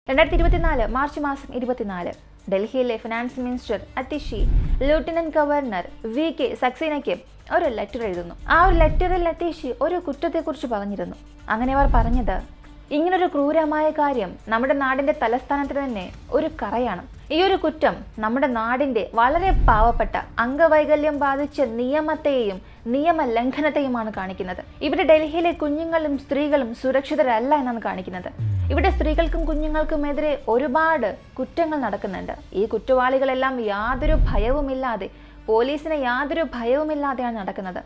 2024 March മാസം 24 ഡൽഹിയിലെ finance minister Atishi lieutenant governor V K. സക്സേനയ്ക്ക് ഒരു ലെറ്റർ എഴുതുന്നു. ആ ഒരു ലെറ്ററിൽ അതിഷി ഒരു കുറ്റത്തെക്കുറിച്ച് പറഞ്ഞിരുന്നു. അങ്ങനെ അവർ പറഞ്ഞത്, ഇങ്ങനൊരു ക്രൂരമായ കാര്യം നമ്മുടെ നാടിന്റെ തലസ്ഥാനത്തിന് തന്നെ ഒരു കറയാണ്. ഈ ഒരു കുറ്റം നമ്മുടെ നാടിന്റെ വളരെ പാവപ്പെട്ട അംഗവൈകല്യം ബാധിച്ച നിയമത്തെയും നിയമലംഘനത്തെയുമാണ് കാണിക്കുന്നത്. ഇവിടെ ഡൽഹിയിലെ കുഞ്ഞുങ്ങളും സ്ത്രീകളും സുരക്ഷിതരല്ല എന്നാണ് കാണിക്കുന്നത്. ഇവിടെ സ്ത്രീകൾക്കും കുഞ്ഞുങ്ങൾക്കുമെതിരെ ഒരുപാട് കുറ്റങ്ങൾ നടക്കുന്നുണ്ട്. ഈ കുറ്റവാളികളെല്ലാം യാതൊരു ഭയവുമില്ലാതെ, പോലീസിന് യാതൊരു ഭയവുമില്ലാതെയാണ് നടക്കുന്നത്.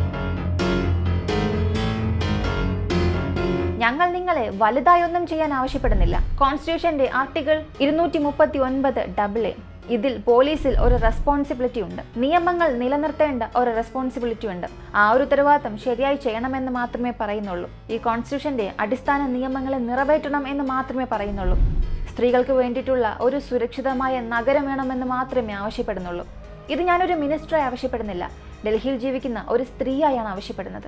ഞങ്ങൾ നിങ്ങളെ വലുതായൊന്നും ചെയ്യാൻ ആവശ്യപ്പെടുന്നില്ല. കോൺസ്റ്റിറ്റ്യൂഷന്റെ ആർട്ടിക്കിൾ 239 ഇതിൽ പോലീസിൽ ഒരു റെസ്പോൺസിബിലിറ്റി ഉണ്ട്. നിയമങ്ങൾ നിലനിർത്തേണ്ട ഒരു റെസ്പോൺസിബിലിറ്റി ഉണ്ട്. ആ ഒരു ഉത്തരവാദിത്തം ശരിയായി ചെയ്യണമെന്ന് മാത്രമേ പറയുന്നുള്ളൂ. ഈ കോൺസ്റ്റിറ്റ്യൂഷന്റെ അടിസ്ഥാന നിയമങ്ങളെ നിറവേറ്റണം എന്ന് മാത്രമേ പറയുന്നുള്ളൂ. സ്ത്രീകൾക്ക് വേണ്ടിയിട്ടുള്ള ഒരു സുരക്ഷിതമായ നഗരം വേണമെന്ന് മാത്രമേ ആവശ്യപ്പെടുന്നുള്ളൂ. ഇത് ഞാനൊരു മിനിസ്റ്ററായി ആവശ്യപ്പെടുന്നില്ല, ഡൽഹിയിൽ ജീവിക്കുന്ന ഒരു സ്ത്രീയായാണ് ആവശ്യപ്പെടുന്നത്.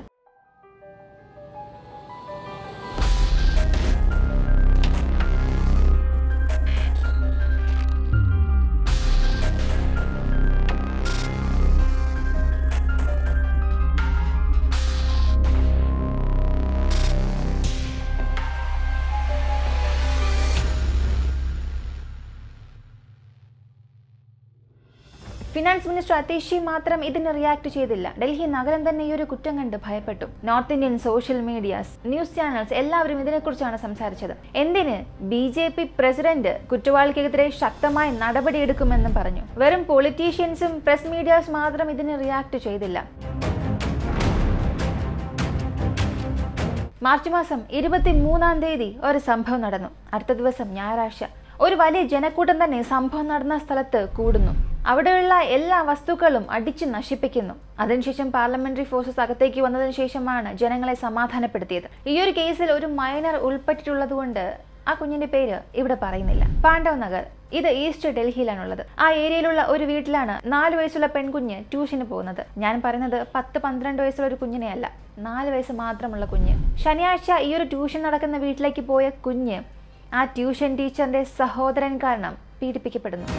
ഫിനാൻസ് മിനിസ്റ്റർ അതിഷി മാത്രം ഇതിന് റിയാക്ട് ചെയ്തില്ല. ഡൽഹി നഗരം തന്നെ ഈ ഒരു കുറ്റം കണ്ട് ഭയപ്പെട്ടു. North Indian social medias, news channels എല്ലാവരും ഇതിനെക്കുറിച്ചാണ് സംസാരിച്ചത്. എന്തിന് BJP പ്രസിഡന്റ് കുറ്റവാളിക്കെതിരെ ശക്തമായ നടപടിയെടുക്കുമെന്നും പറഞ്ഞു. വെറും പൊളിറ്റീഷ്യൻസും പ്രസ് മീഡിയാസ് മാത്രം ഇതിന് റിയാക്ട് ചെയ്തില്ല. മാർച്ച് മാസം 23 ഒരു സംഭവം നടന്നു. അടുത്ത ദിവസം ഞായറാഴ്ച ഒരു വലിയ ജനക്കൂട്ടം തന്നെ സംഭവം നടന്ന സ്ഥലത്ത് കൂടുന്നു. അവിടെയുള്ള എല്ലാ വസ്തുക്കളും അടിച്ചു നശിപ്പിക്കുന്നു. അതിനുശേഷം പാർലമെന്ററി ഫോഴ്സസ് അകത്തേക്ക് വന്നതിന് ശേഷമാണ് ജനങ്ങളെ സമാധാനപ്പെടുത്തിയത്. ഈ ഒരു കേസിൽ ഒരു മൈനർ ഉൾപ്പെട്ടിട്ടുള്ളത് കൊണ്ട് ആ കുഞ്ഞിന്റെ പേര് ഇവിടെ പറയുന്നില്ല. പാണ്ഡവ് നഗർ, ഇത് ഈസ്റ്റ് ഡൽഹിയിലാണുള്ളത്. ആ ഏരിയയിലുള്ള ഒരു വീട്ടിലാണ് 4 വയസ്സുള്ള പെൺകുഞ്ഞ് ട്യൂഷന് പോകുന്നത്. ഞാൻ പറയുന്നത് 10-12 വയസ്സുള്ള ഒരു കുഞ്ഞിനെ അല്ല, 4 വയസ്സ് മാത്രമുള്ള കുഞ്ഞ്. ശനിയാഴ്ച ഈ ഒരു ട്യൂഷൻ നടക്കുന്ന വീട്ടിലേക്ക് പോയ കുഞ്ഞ് ആ ട്യൂഷൻ ടീച്ചറിന്റെ സഹോദരൻ കാരണം പീഡിപ്പിക്കപ്പെടുന്നു.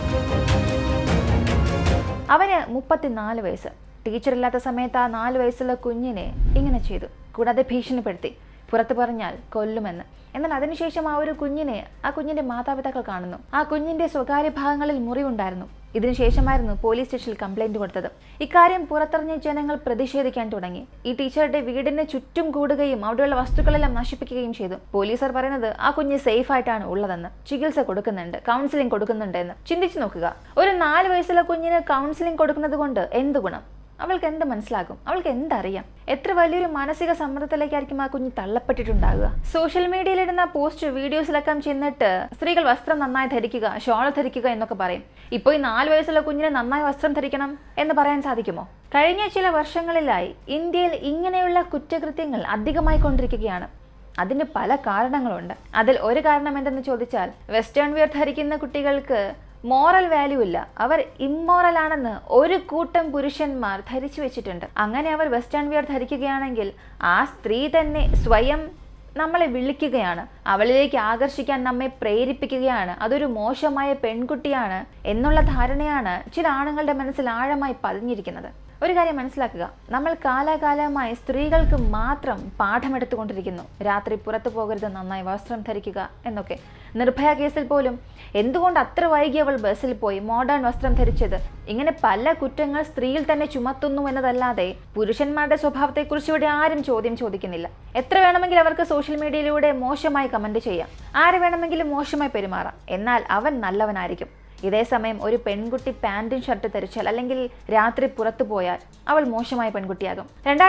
അവന് 34 വയസ്സ്. ടീച്ചറില്ലാത്ത സമയത്ത് ആ 4 വയസ്സുള്ള കുഞ്ഞിനെ ഇങ്ങനെ ചെയ്തു. കൂടാതെ ഭീഷണിപ്പെടുത്തി, പുറത്തു പറഞ്ഞാൽ കൊല്ലുമെന്ന്. എന്നാൽ അതിനുശേഷം ആ കുഞ്ഞിന്റെ മാതാപിതാക്കൾ കാണുന്നു. ആ കുഞ്ഞിന്റെ സ്വകാര്യ ഭാഗങ്ങളിൽ മുറിവുണ്ടായിരുന്നു. ഇതിനുശേഷമായിരുന്നു പോലീസ് സ്റ്റേഷനിൽ കംപ്ലൈന്റ് കൊടുത്തത്. ഇക്കാര്യം പുറത്തറിഞ്ഞ ജനങ്ങൾ പ്രതിഷേധിക്കാൻ തുടങ്ങി. ഈ ടീച്ചറുടെ വീടിന് ചുറ്റും കൂടുകയും അവിടെയുള്ള വസ്തുക്കളെല്ലാം നശിപ്പിക്കുകയും ചെയ്തു. പോലീസുകാർ പറയുന്നത് ആ കുഞ്ഞ് സേഫ് ആയിട്ടാണ് ഉള്ളതെന്ന്, ചികിത്സ കൊടുക്കുന്നുണ്ട്, കൗൺസിലിംഗ് കൊടുക്കുന്നുണ്ട് എന്ന്. ചിന്തിച്ചു നോക്കുക, ഒരു 4 വയസ്സുള്ള കുഞ്ഞിന് കൗൺസിലിംഗ് കൊടുക്കുന്നത് കൊണ്ട് എന്ത് ഗുണം? അവൾക്ക് എന്ത് മനസ്സിലാകും? അവൾക്ക് എന്തറിയാം? എത്ര വലിയൊരു മാനസിക സമ്മർദ്ദത്തിലേക്കായിരിക്കും ആ കുഞ്ഞ് തള്ളപ്പെട്ടിട്ടുണ്ടാകുക. സോഷ്യൽ മീഡിയയിലിടുന്ന പോസ്റ്റ് വീഡിയോസിലൊക്കെ ചെന്നിട്ട് സ്ത്രീകൾ വസ്ത്രം നന്നായി ധരിക്കുക, ഷോൾ ധരിക്കുക എന്നൊക്കെ പറയും. ഇപ്പോൾ ഈ 4 വയസ്സുള്ള കുഞ്ഞിന് നന്നായി വസ്ത്രം ധരിക്കണം എന്ന് പറയാൻ സാധിക്കുമോ? കഴിഞ്ഞ ചില വർഷങ്ങളിലായി ഇന്ത്യയിൽ ഇങ്ങനെയുള്ള കുറ്റകൃത്യങ്ങൾ അധികമായി കൊണ്ടിരിക്കുകയാണ്. അതിന് പല കാരണങ്ങളുണ്ട്. അതിൽ ഒരു കാരണം എന്തെന്ന് ചോദിച്ചാൽ, വെസ്റ്റേൺ വെയർ ധരിക്കുന്ന കുട്ടികൾക്ക് മോറൽ വാല്യൂ ഇല്ല, അവർ ഇമ്മോറൽ ആണെന്ന് ഒരു കൂട്ടം പുരുഷന്മാർ ധരിച്ചു വെച്ചിട്ടുണ്ട്. അങ്ങനെ അവർ വെസ്റ്റേൺ വെയർ ധരിക്കുകയാണെങ്കിൽ ആ സ്ത്രീ തന്നെ സ്വയം നമ്മളെ വിളിക്കുകയാണ്, അവളിലേക്ക് ആകർഷിക്കാൻ നമ്മെ പ്രേരിപ്പിക്കുകയാണ്, അതൊരു മോശമായ പെൺകുട്ടിയാണ് എന്നുള്ള ധാരണയാണ് ചില ആണുങ്ങളുടെ മനസ്സിൽ ആഴമായി പതിഞ്ഞിരിക്കുന്നത്. ഒരു കാര്യം മനസ്സിലാക്കുക, നമ്മൾ കാലാകാലമായി സ്ത്രീകൾക്ക് മാത്രം പാഠമെടുത്തുകൊണ്ടിരിക്കുന്നു. രാത്രി പുറത്തു പോകരുത്, നന്നായി വസ്ത്രം ധരിക്കുക എന്നൊക്കെ. നിർഭയ കേസിൽ പോലും എന്തുകൊണ്ട് അത്ര വൈകി അവൾ ബസ്സിൽ പോയി, മോഡേൺ വസ്ത്രം ധരിച്ചത്, ഇങ്ങനെ പല കുറ്റങ്ങൾ സ്ത്രീയിൽ തന്നെ ചുമത്തുന്നു എന്നതല്ലാതെ പുരുഷന്മാരുടെ സ്വഭാവത്തെക്കുറിച്ച് ഇവിടെ ആരും ചോദ്യം ചോദിക്കുന്നില്ല. എത്ര വേണമെങ്കിലും അവർക്ക് സോഷ്യൽ മീഡിയയിലൂടെ മോശമായി കമന്റ് ചെയ്യാം, ആര് വേണമെങ്കിലും മോശമായി പെരുമാറാം, എന്നാൽ അവൻ നല്ലവനായിരിക്കും. ഇതേസമയം ഒരു പെൺകുട്ടി പാൻറ്റും ഷർട്ട് ധരിച്ചാൽ അല്ലെങ്കിൽ രാത്രി പുറത്തു പോയാൽ അവൾ മോശമായ പെൺകുട്ടിയാകും.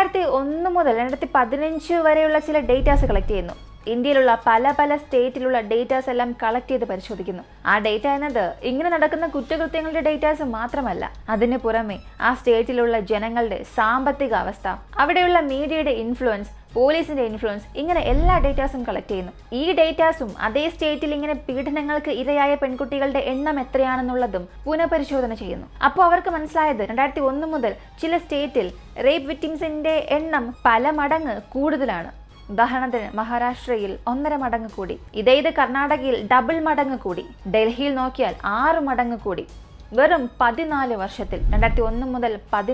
2001 മുതൽ 2015 വരെയുള്ള ചില ഡേറ്റാസ് കളക്ട് ചെയ്യുന്നു. ഇന്ത്യയിലുള്ള പല സ്റ്റേറ്റിലുള്ള ഡേറ്റാസ് എല്ലാം കളക്ട് ചെയ്ത് പരിശോധിക്കുന്നു. ആ ഡേറ്റ എന്നത് ഇങ്ങനെ നടക്കുന്ന കുറ്റകൃത്യങ്ങളുടെ ഡേറ്റാസ് മാത്രമല്ല, അതിന് പുറമെ ആ സ്റ്റേറ്റിലുള്ള ജനങ്ങളുടെ സാമ്പത്തിക അവസ്ഥ, അവിടെയുള്ള മീഡിയയുടെ ഇൻഫ്ലുവൻസ്, പോലീസിന്റെ ഇൻഫ്ലുവൻസ്, ഇങ്ങനെ എല്ലാ ഡേറ്റാസും കളക്ട് ചെയ്യുന്നു. ഈ ഡേറ്റാസും അതേ സ്റ്റേറ്റിൽ ഇങ്ങനെ പീഡനങ്ങൾക്ക് ഇരയായ പെൺകുട്ടികളുടെ എണ്ണം എത്രയാണെന്നുള്ളതും പുനഃപരിശോധന ചെയ്യുന്നു. അപ്പോൾ അവർക്ക് മനസ്സിലായത് 2001 മുതൽ ചില സ്റ്റേറ്റിൽ റേപ്പ് വിക്ടിംസിന്റെ എണ്ണം പല മടങ്ങ് കൂടുതലാണ്. ഉദാഹരണത്തിന് മഹാരാഷ്ട്രയിൽ 1.5 മടങ്ങ് കൂടി, ഇത് കർണാടകയിൽ ഡബിൾ മടങ്ങ് കൂടി, ഡൽഹിയിൽ നോക്കിയാൽ 6 മടങ്ങ് കൂടി. വെറും 14 വർഷത്തിൽ 2001 മുതൽ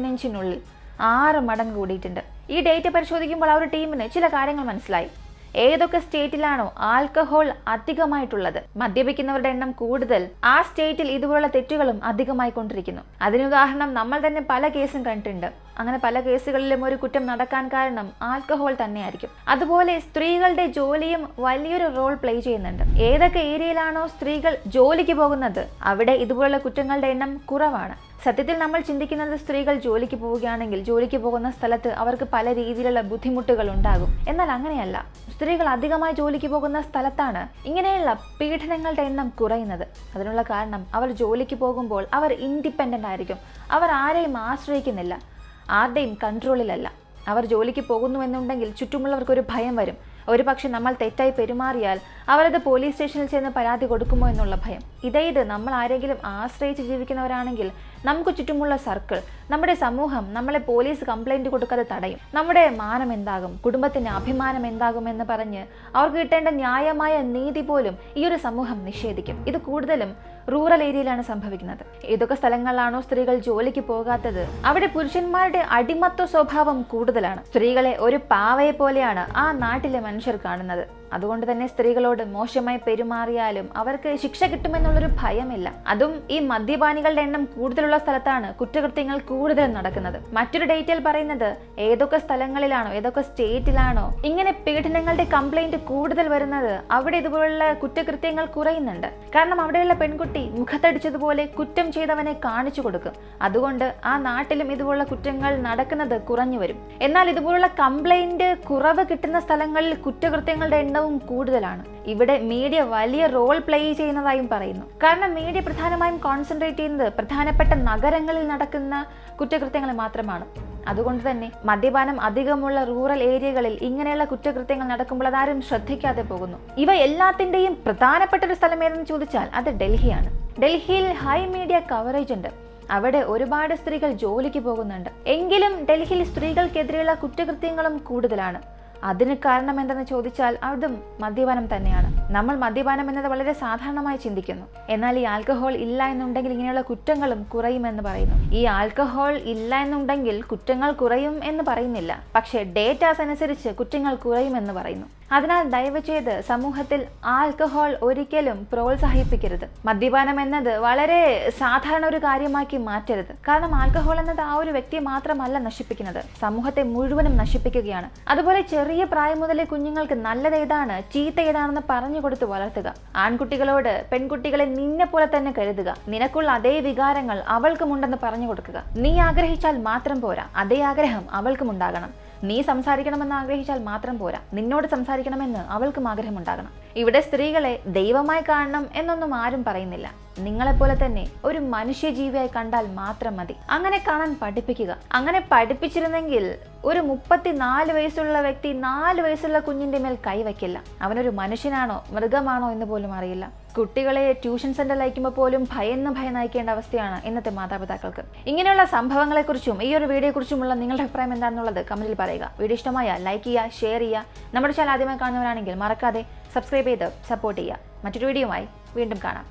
15 6 മടങ്ങ് കൂടിയിട്ടുണ്ട്. ഈ ഡേറ്റ പരിശോധിക്കുമ്പോൾ ആ ഒരു ടീമിന് ചില കാര്യങ്ങൾ മനസ്സിലായി. ഏതൊക്കെ സ്റ്റേറ്റിലാണോ ആൽക്കഹോൾ അധികമായിട്ടുള്ളത്, മദ്യപിക്കുന്നവരുടെ എണ്ണം കൂടുതൽ, ആ സ്റ്റേറ്റിൽ ഇതുപോലുള്ള തെറ്റുകളും അധികമായി കൊണ്ടിരിക്കുന്നു. അതിനുദാഹരണം നമ്മൾ തന്നെ പല കേസും കണ്ടിട്ടുണ്ട്. അങ്ങനെ പല കേസുകളിലും ഒരു കുറ്റം നടക്കാൻ കാരണം ആൽക്കഹോൾ തന്നെയായിരിക്കും. അതുപോലെ സ്ത്രീകളുടെ ജോലിയും വലിയൊരു റോൾ പ്ലേ ചെയ്യുന്നുണ്ട്. ഏതൊക്കെ ഏരിയയിലാണോ സ്ത്രീകൾ ജോലിക്ക് പോകുന്നത് അവിടെ ഇതുപോലുള്ള കുറ്റങ്ങളുടെ എണ്ണം കുറവാണ്. സത്യത്തിൽ നമ്മൾ ചിന്തിക്കുന്നത് സ്ത്രീകൾ ജോലിക്ക് പോവുകയാണെങ്കിൽ ജോലിക്ക് പോകുന്ന സ്ഥലത്ത് അവർക്ക് പല രീതിയിലുള്ള ബുദ്ധിമുട്ടുകൾ ഉണ്ടാകും. എന്നാൽ അങ്ങനെയല്ല. സ്ത്രീകൾ അധികമായി ജോലിക്ക് പോകുന്ന സ്ഥലത്താണ് ഇങ്ങനെയുള്ള പീഡനങ്ങളുടെ എണ്ണം കുറയുന്നത്. അതിനുള്ള കാരണം അവർ ജോലിക്ക് പോകുമ്പോൾ അവർ ഇൻഡിപെൻഡൻ്റ് ആയിരിക്കും. അവർ ആരെയും ആശ്രയിക്കുന്നില്ല, ആരുടെയും കൺട്രോളിലല്ല. അവർ ജോലിക്ക് പോകുന്നു എന്നുണ്ടെങ്കിൽ ചുറ്റുമുള്ളവർക്കൊരു ഭയം വരും. ഒരു പക്ഷെ നമ്മൾ തെറ്റായി പെരുമാറിയാൽ അവരത് പോലീസ് സ്റ്റേഷനിൽ ചെന്ന് പരാതി കൊടുക്കുമോ എന്നുള്ള ഭയം. ഇത് നമ്മൾ ആരെങ്കിലും ആശ്രയിച്ച് ജീവിക്കുന്നവരാണെങ്കിൽ നമുക്ക് ചുറ്റുമുള്ള സർക്കിൾ, നമ്മുടെ സമൂഹം നമ്മളെ പോലീസ് കംപ്ലൈൻറ്റ് കൊടുക്കാതെ തടയും. നമ്മുടെ മാനം എന്താകും, കുടുംബത്തിൻ്റെ അഭിമാനം എന്താകും എന്ന് പറഞ്ഞ് അവർക്ക് കിട്ടേണ്ട ന്യായമായ നീതി പോലും ഈ ഒരു സമൂഹം നിഷേധിക്കും. ഇത് കൂടുതലും റൂറൽ ഏരിയയിലാണ് സംഭവിക്കുന്നത്. ഏതൊക്കെ സ്ഥലങ്ങളിലാണോ സ്ത്രീകൾ ജോലിക്ക് പോകാത്തത് അവിടെ പുരുഷന്മാരുടെ അടിമത്വ സ്വഭാവം കൂടുതലാണ്. സ്ത്രീകളെ ഒരു പാവയെ പോലെയാണ് ആ നാട്ടിലെ മനുഷ്യർ കാണുന്നത്. അതുകൊണ്ട് തന്നെ സ്ത്രീകളോട് മോശമായി പെരുമാറിയാലും അവർക്ക് ശിക്ഷ കിട്ടുമെന്നുള്ളൊരു ഭയമില്ല. അതും ഈ മദ്യപാനികളുടെ എണ്ണം കൂടുതലുള്ള സ്ഥലത്താണ് കുറ്റകൃത്യങ്ങൾ കൂടുതലും നടക്കുന്നത്. മറ്റൊരു ഡേറ്റയിൽ പറയുന്നത് ഏതൊക്കെ സ്ഥലങ്ങളിലാണോ ഏതൊക്കെ സ്റ്റേറ്റിലാണോ ഇങ്ങനെ പീഡനങ്ങളുടെ കംപ്ലൈന്റ് കൂടുതൽ വരുന്നത് അവിടെ ഇതുപോലുള്ള കുറ്റകൃത്യങ്ങൾ കുറയുന്നുണ്ട്. കാരണം അവിടെയുള്ള പെൺകുട്ടി മുഖത്തടിച്ചതുപോലെ കുറ്റം ചെയ്തവനെ കാണിച്ചു കൊടുക്കും. അതുകൊണ്ട് ആ നാട്ടിലും ഇതുപോലുള്ള കുറ്റങ്ങൾ നടക്കുന്നത് കുറഞ്ഞു വരും. എന്നാൽ ഇതുപോലുള്ള കംപ്ലൈന്റ് കുറവ് കിട്ടുന്ന സ്ഥലങ്ങളിൽ കുറ്റകൃത്യങ്ങളുടെ എണ്ണവും കൂടുതലാണ്. ഇവിടെ മീഡിയ വലിയ റോൾ പ്ലേ ചെയ്യുന്നതായും പറയുന്നു. കാരണം മീഡിയ പ്രധാനമായും കോൺസെൻട്രേറ്റ് ചെയ്യുന്നത് പ്രധാനപ്പെട്ട നഗരങ്ങളിൽ നടക്കുന്ന കുറ്റകൃത്യങ്ങൾ മാത്രമാണ്. അതുകൊണ്ട് തന്നെ മദ്യപാനം അധികമുള്ള റൂറൽ ഏരിയകളിൽ ഇങ്ങനെയുള്ള കുറ്റകൃത്യങ്ങൾ നടക്കുമ്പോൾ അതാരും ശ്രദ്ധിക്കാതെ പോകുന്നു. ഇവ എല്ലാത്തിൻ്റെയും പ്രധാനപ്പെട്ട ഒരു സ്ഥലം ഏതെന്ന് ചോദിച്ചാൽ അത് ഡൽഹിയാണ്. ഡൽഹിയിൽ ഹൈ മീഡിയ കവറേജ് ഉണ്ട്. അവിടെ ഒരുപാട് സ്ത്രീകൾ ജോലിക്ക് പോകുന്നുണ്ട്. എങ്കിലും ഡൽഹിയിൽ സ്ത്രീകൾക്കെതിരെയുള്ള കുറ്റകൃത്യങ്ങളും കൂടുതലാണ്. അതിന് കാരണം എന്തെന്ന് ചോദിച്ചാൽ അതും മദ്യപാനം തന്നെയാണ്. നമ്മൾ മദ്യപാനം എന്നത് വളരെ സാധാരണമായി ചിന്തിക്കുന്നു. എന്നാൽ ഈ ആൽക്കഹോൾ ഇല്ല എന്നുണ്ടെങ്കിൽ ഇങ്ങനെയുള്ള കുറ്റങ്ങളും കുറയുമെന്ന് പറയുന്നു. ഈ ആൽക്കഹോൾ ഇല്ല എന്നുണ്ടെങ്കിൽ കുറ്റങ്ങൾ കുറയും എന്ന് പറയുന്നില്ല. പക്ഷേ ഡേറ്റാസ് അനുസരിച്ച് കുറ്റങ്ങൾ കുറയുമെന്ന് പറയുന്നു. അതിനാൽ ദയവ് ചെയ്ത് സമൂഹത്തിൽ ആൽക്കഹോൾ ഒരിക്കലും പ്രോത്സാഹിപ്പിക്കരുത്. മദ്യപാനം എന്നത് വളരെ സാധാരണ ഒരു കാര്യമാക്കി മാറ്റരുത്. കാരണം ആൽക്കഹോൾ എന്നത് ആ ഒരു വ്യക്തിയെ മാത്രമല്ല നശിപ്പിക്കുന്നത്, സമൂഹത്തെ മുഴുവനും നശിപ്പിക്കുകയാണ്. അതുപോലെ ചെറിയ പ്രായം മുതലേ കുഞ്ഞുങ്ങൾക്ക് നല്ലത് ഏതാണ് ചീത്ത ഏതാണെന്ന് പറഞ്ഞു കൊടുത്ത് വളർത്തുക. ആൺകുട്ടികളോട് പെൺകുട്ടികളെ നിന്നെ പോലെ തന്നെ കരുതുക. നിനക്കുള്ള അതേ വികാരങ്ങൾ അവൾക്കുമുണ്ടെന്ന് പറഞ്ഞു കൊടുക്കുക. നീ ആഗ്രഹിച്ചാൽ മാത്രം പോരാ, അതേ ആഗ്രഹം അവൾക്കും ഉണ്ടാകണം. നീ സംസാരിക്കണമെന്ന് ആഗ്രഹിച്ചാൽ മാത്രം പോരാ, നിന്നോട് സംസാരിക്കണമെന്ന് അവൾക്കും ആഗ്രഹമുണ്ടാകണം. ഇവിടെ സ്ത്രീകളെ ദൈവമായി കാണണം എന്നൊന്നും ആരും പറയുന്നില്ല. നിങ്ങളെപ്പോലെ തന്നെ ഒരു മനുഷ്യജീവിയായി കണ്ടാൽ മാത്രം മതി. അങ്ങനെ കാണാൻ പഠിപ്പിക്കുക. അങ്ങനെ പഠിപ്പിച്ചിരുന്നെങ്കിൽ ഒരു 34 വയസ്സുള്ള വ്യക്തി 4 വയസ്സുള്ള കുഞ്ഞിന്റെ മേൽ കൈവയ്ക്കില്ല. അവനൊരു മനുഷ്യനാണോ മൃഗമാണോ എന്ന് പോലും അറിയില്ല. കുട്ടികളെ ട്യൂഷൻ സെന്ററിൽ അയക്കുമ്പോൾ പോലും ഭയന്നയക്കേണ്ട അവസ്ഥയാണ് ഇന്നത്തെ മാതാപിതാക്കൾക്ക്. ഇങ്ങനെയുള്ള സംഭവങ്ങളെക്കുറിച്ചും ഈ ഒരു വീഡിയോയെക്കുറിച്ചുമുള്ള നിങ്ങളുടെ അഭിപ്രായം എന്താണെന്നുള്ളത് കമന്റിൽ പറയുക. വീഡിയോ ഇഷ്ടമായ ലൈക്ക് ചെയ്യുക, ഷെയർ ചെയ്യുക. നമ്മുടെ ചാനൽ ആദ്യമായി കാണുന്നവരാണെങ്കിൽ മറക്കാതെ സബ്സ്ക്രൈബ് ചെയ്ത് സപ്പോർട്ട് ചെയ്യുക. മറ്റൊരു വീഡിയോയുമായി വീണ്ടും കാണാം.